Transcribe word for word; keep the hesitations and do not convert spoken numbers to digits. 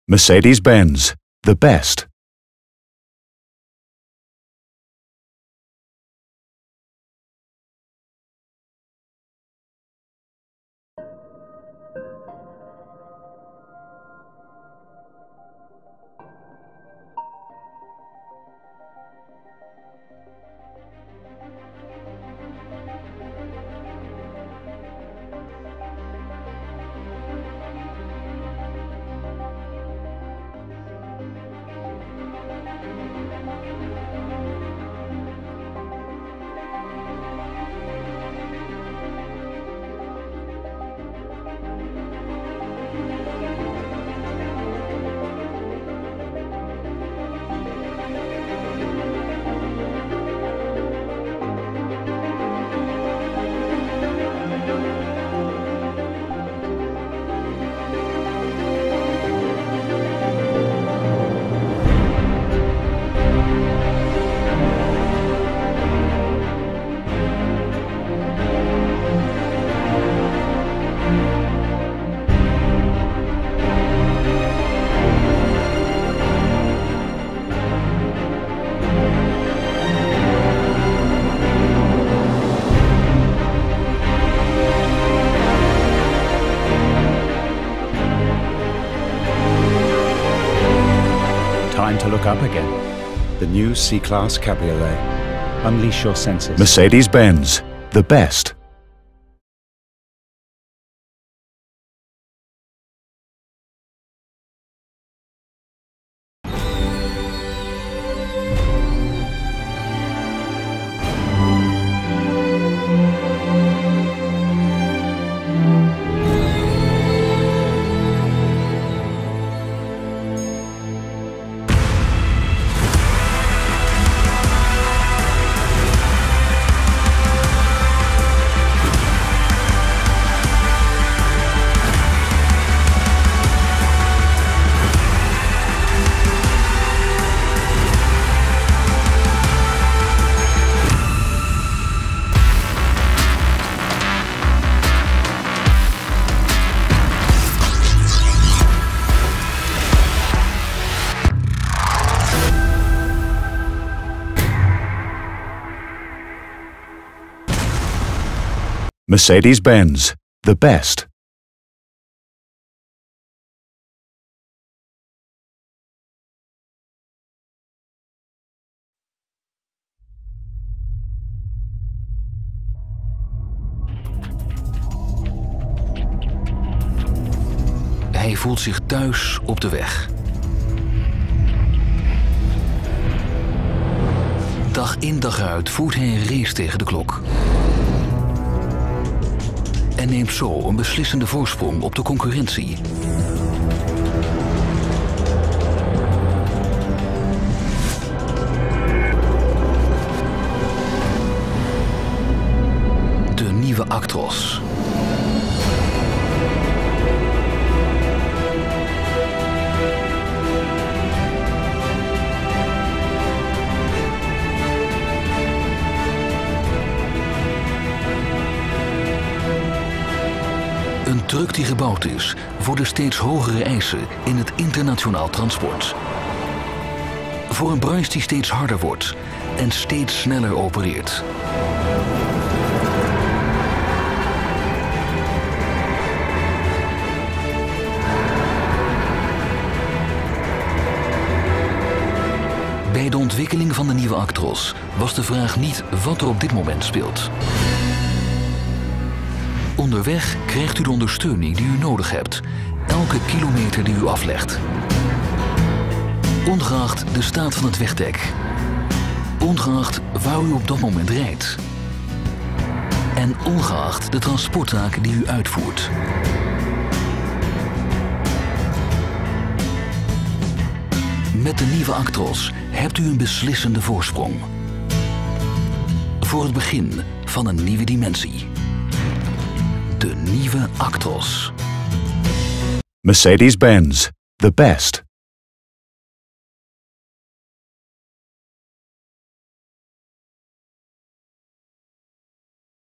Mercedes-Benz, the best. Time to look up again. The new C-Class Cabriolet. Unleash your senses. Mercedes-Benz, the best. Mercedes-Benz, the best. Hij voelt zich thuis op de weg. Dag in dag uit voert hij een race tegen de klok. En neemt zo een beslissende voorsprong op de concurrentie. De nieuwe Actros. Een truck die gebouwd is voor de steeds hogere eisen in het internationaal transport. Voor een branche die steeds harder wordt en steeds sneller opereert. Bij de ontwikkeling van de nieuwe Actros was de vraag niet wat er op dit moment speelt. Onderweg krijgt u de ondersteuning die u nodig hebt, elke kilometer die u aflegt. Ongeacht de staat van het wegdek. Ongeacht waar u op dat moment rijdt. En ongeacht de transporttaken die u uitvoert. Met de nieuwe Actros hebt u een beslissende voorsprong. Voor het begin van een nieuwe dimensie. De nieuwe Actros. Mercedes-Benz, the best.